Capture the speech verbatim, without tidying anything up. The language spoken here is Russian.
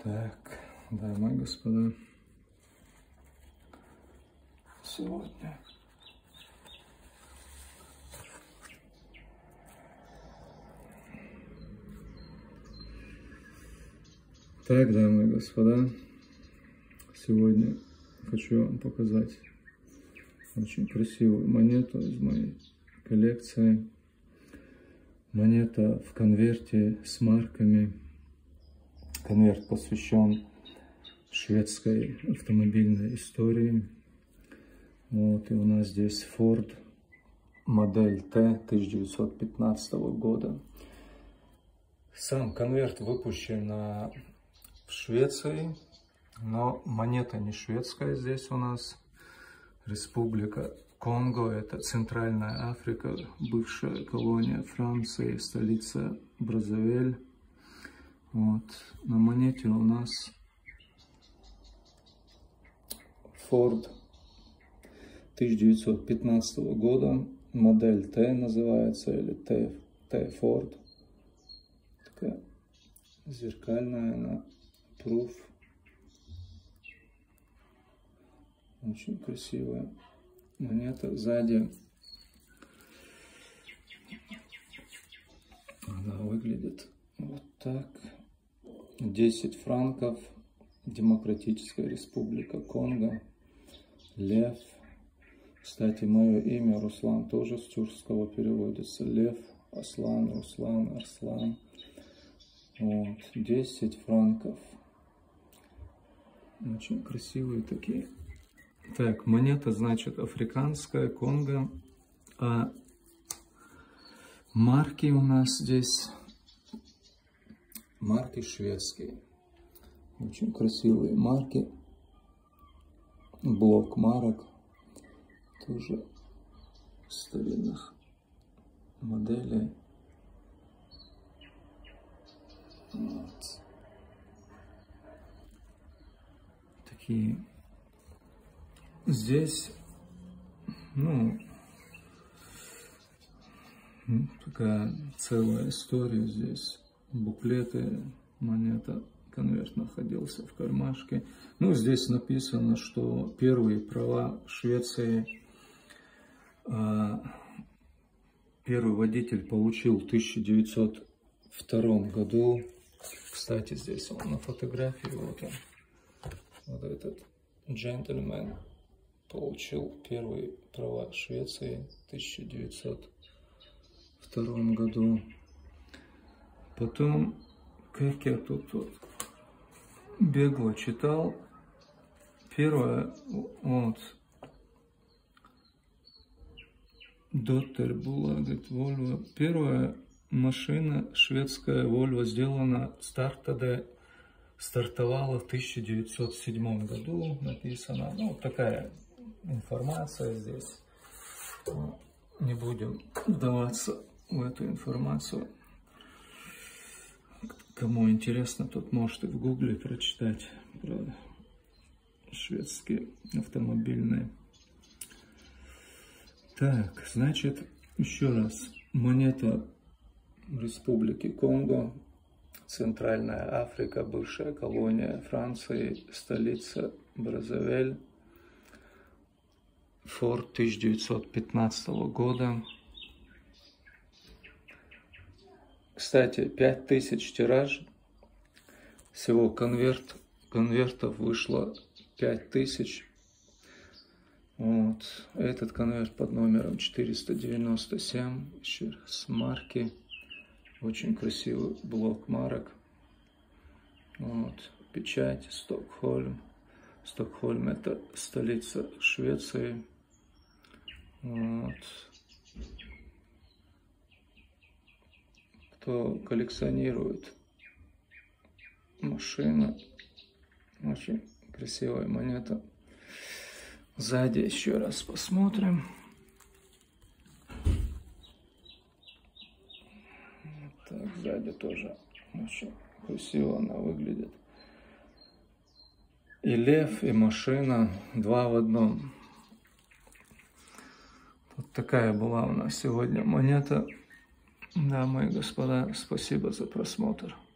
Так, дамы и господа, сегодня так, дамы и господа, сегодня хочу вам показать очень красивую монету из моей коллекции. Монета в конверте с марками. Конверт посвящен шведской автомобильной истории. Вот, и у нас здесь Ford модель Т тысяча девятьсот пятнадцатого года. Сам конверт выпущен в Швеции, но монета не шведская здесь у нас. Республика Конго, это Центральная Африка, бывшая колония Франции, столица Браззавиль. Вот. На монете у нас Ford тысяча девятьсот пятнадцатого года, модель Т называется, или Т, Т Ford. Такая зеркальная она, proof. Очень красивая монета. Сзади она выглядит вот так. десять франков. Демократическая республика Конго. Лев. Кстати, мое имя Руслан тоже с тюркского переводится. Лев, Аслан, Руслан, Арслан. Вот. десять франков. Очень красивые такие. Так, монета, значит, африканская, Конго. А марки у нас здесь, марки шведские. Очень красивые марки. Блок марок. Тоже старинных моделей. Вот. Такие. Здесь, ну, такая целая история здесь. Буклеты, монета, конверт находился в кармашке. Ну, здесь написано, что первые права Швеции первый водитель получил в тысяча девятьсот втором году. Кстати, здесь он на фотографии, вот он, вот этот джентльмен получил первые права Швеции в тысяча девятьсот втором году. Потом, как я тут вот бегло читал, первое, вот, доктор была, говорит, Volvo, первая машина шведская Volvo сделана, старта, стартовала в тысяча девятьсот седьмом году, написано, ну, вот такая информация здесь. Не будем вдаваться в эту информацию. Кому интересно, тот может и в гугле прочитать про шведские автомобильные. Так, значит, еще раз. Монета Республики Конго, Центральная Африка, бывшая колония Франции, столица Браззавиль. Ford тысяча девятьсот пятнадцатого года. Кстати, пять тысяч тираж. Всего конверт, конвертов вышло пять тысяч. Вот. Этот конверт под номером четыреста девяносто семь. Еще раз, марки. Очень красивый блок марок. Вот. Печать Стокгольм. Стокгольм — это столица Швеции. Вот. Кто коллекционирует машины, очень красивая монета. Сзади еще раз посмотрим. Так, сзади тоже очень красиво она выглядит. И лев, и машина, два в одном. Вот такая была у нас сегодня монета. Дамы и господа, спасибо за просмотр.